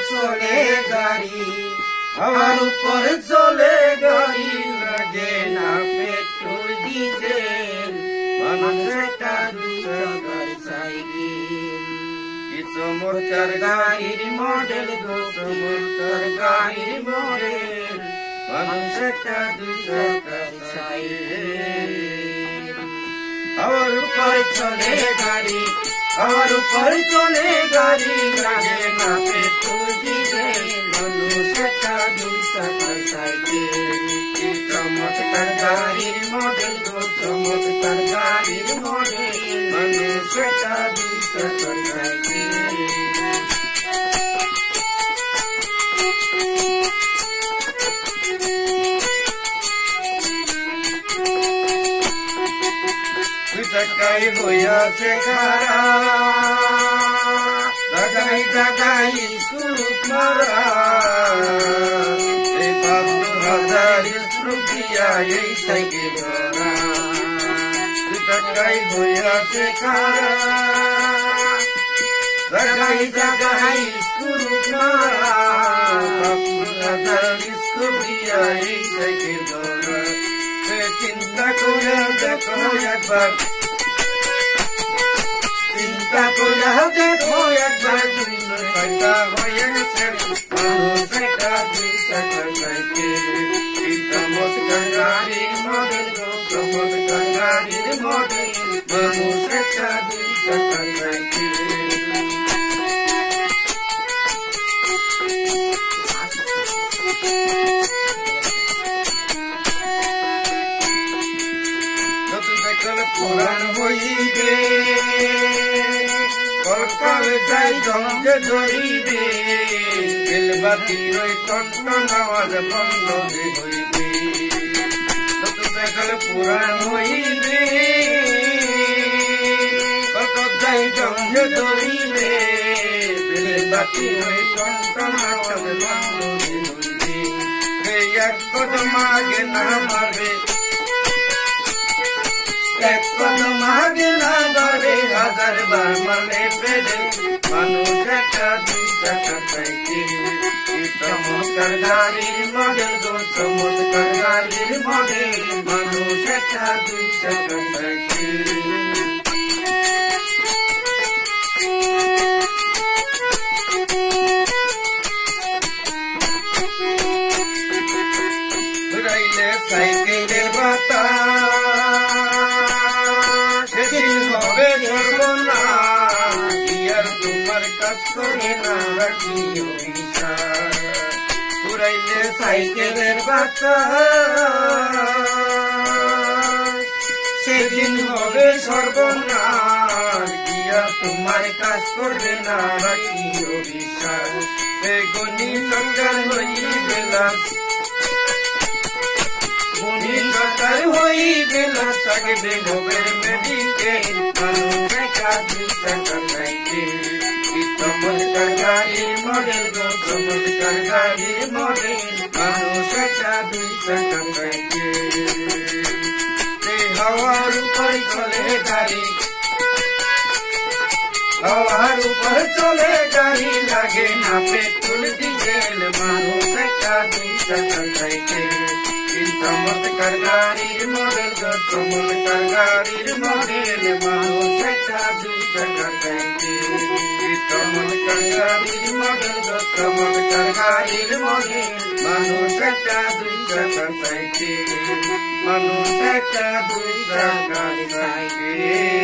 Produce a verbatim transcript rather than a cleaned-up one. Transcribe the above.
চলে গাড়ি হাওয়ার উপর চলে গাড়ি লাগে না পেট্রোল ডিজেল মানুষ একটা দুই চাকার সাইকেল কি চমৎকার গাড়ির মডেল গো চমৎকার গাড়ির মডেল মানুষ একটা দুই চাকার সাইকেল হাওয়ার উপর চলে গাড়ি হাওয়ার উপর চলে গাড়ি লাগে না পেট্রোল ডিজেল মানুষ একটা দুই চাকার সাইকেল কি চমৎকার গাড়ির মডেল গো চমৎকার গাড়ির মডেল মানুষ একটা দুই চাকার সাইকেল জাগাই হইয়াছে খারা জাগাই জাগাই স্কুল মারা এই বাবু হাজার স্কুল দিয়া এই সাইকেল জাগাই হইয়াছে খারা জাগাই জাগাই স্কুল মারা বাবু হাজার স্কুল দিয়া এই সাইকেল চিন্তা করে দেখো একবার চিন্তা করে দেখো একবার দুই ছয়টা হয়ে গেছে মানুষ একটা দুই চাকার সাইকেল এই চমৎকার গাড়ির মডেল গো চমৎকার গাড়ির মডেল মানুষ একটা দুই চাকার সাইকেল পুরাণ হইবে কলকাল যাই জঙ্গে ধরিবে বেলবাতির ওই টনটন আওয়াজ বন্ধ হইবে পুরাণ হইবে কলকাল যাই জঙ্গে ধরিবে বেলবাতির ওই টনটন আওয়াজ বন্ধ হইবে এক কদম আগে না মারবে এক কদম আগে না বাড়বে হাজার বার মারলে পেডেল মানুষ একটা দুই চাকার সাইকেল চমৎকার গাড়ির মডেল গো চমৎকার গাড়ির মডেল মানুষ একটা দুই চাকার সাইকেল ঘুরাইলে সাইকেলের বাতাস হবে সর্বনাশ আর তোমার কাজ করে না রাখিও বিশ্বাস ঘুরাইলে সাইকেলের বাতাস সেদিন হবে সর্বনাশ আর তোমার কাজ করবে না রাখিও বিশ্বাস বেগুনি সরকার হইবে লাশ গুণী সরকার হইবে লাশ থাকবে নোবেল মেডিকেল মানুষ একটা দুই চাকার সাইকেল চমৎকার গাড়ির মডেল গো চমৎকার গাড়ির মডেল মানুষ একটা দুই চাকার সাইকেল হাওয়ার উপর চলে গাড়ি হাওয়ার উপর চলে গাড়ি লাগে না পেট্রোল ডিজেল মানুষ একটা দুই চাকার সাইকেল চমৎকার গাড়ির মডেল গো চমৎকার গাড়ির মডেল মানুষ একটা দুই চাকার সাইকেল চমৎকার গাড়ির মডেল গো চমৎকার গাড়ির মডেল মানুষ একটা দুই চাকার সাইকেল মানুষ একটা দুই চাকার সাইকেল